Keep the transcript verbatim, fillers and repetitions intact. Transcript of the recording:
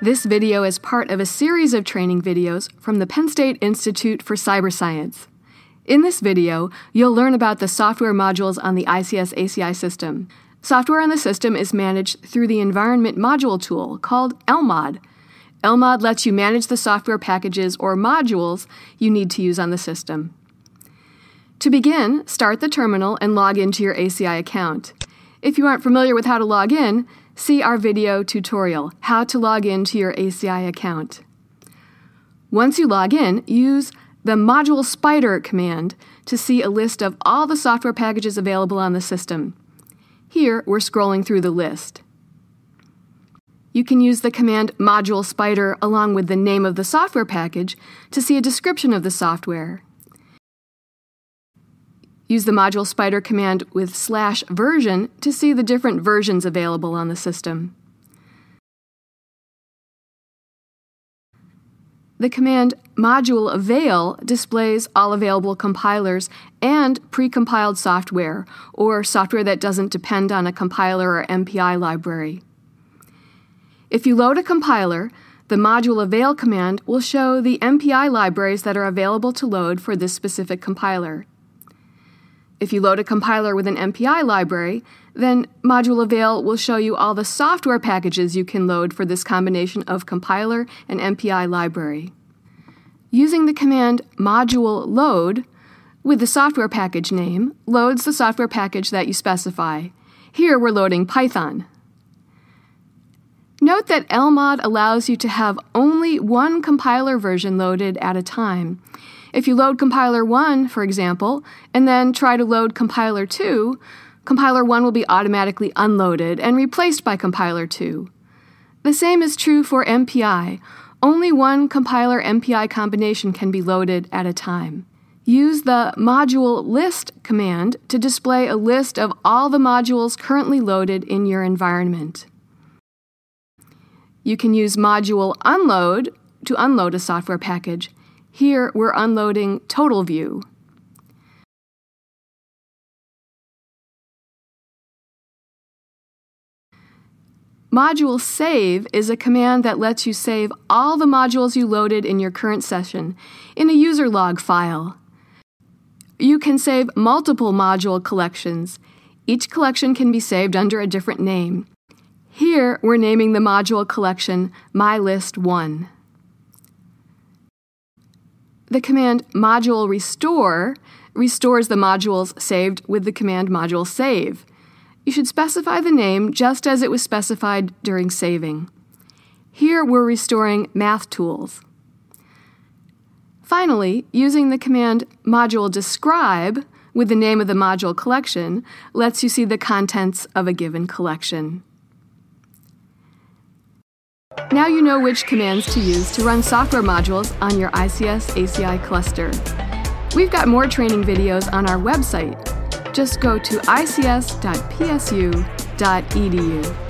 This video is part of a series of training videos from the Penn State Institute for Cyberscience. In this video, you'll learn about the software modules on the I C S A C I system. Software on the system is managed through the Environment Module tool called L mod. L mod lets you manage the software packages or modules you need to use on the system. To begin, start the terminal and log into your A C I account. If you aren't familiar with how to log in, see our video tutorial, How to Log into Your A C I Account. Once you log in, use the Module Spider command to see a list of all the software packages available on the system. Here, we're scrolling through the list. You can use the command Module Spider along with the name of the software package to see a description of the software. Use the Module Spider command with slash version to see the different versions available on the system. The command Module Avail displays all available compilers and precompiled software, or software that doesn't depend on a compiler or M P I library. If you load a compiler, the Module Avail command will show the M P I libraries that are available to load for this specific compiler. If you load a compiler with an M P I library, then Module Avail will show you all the software packages you can load for this combination of compiler and M P I library. Using the command Module Load with the software package name loads the software package that you specify. Here we're loading Python. Note that L mod allows you to have only one compiler version loaded at a time. If you load compiler one, for example, and then try to load compiler two, compiler one will be automatically unloaded and replaced by compiler two. The same is true for M P I. Only one compiler M P I combination can be loaded at a time. Use the Module List command to display a list of all the modules currently loaded in your environment. You can use Module Unload to unload a software package. Here, we're unloading TotalView. Module Save is a command that lets you save all the modules you loaded in your current session in a user log file. You can save multiple module collections. Each collection can be saved under a different name. Here, we're naming the module collection My List one. The command Module Restore restores the modules saved with the command Module Save. You should specify the name just as it was specified during saving. Here we're restoring math tools. Finally, using the command Module Describe with the name of the module collection lets you see the contents of a given collection. Now you know which commands to use to run software modules on your I C S A C I cluster. We've got more training videos on our website. Just go to I C S dot P S U dot E D U.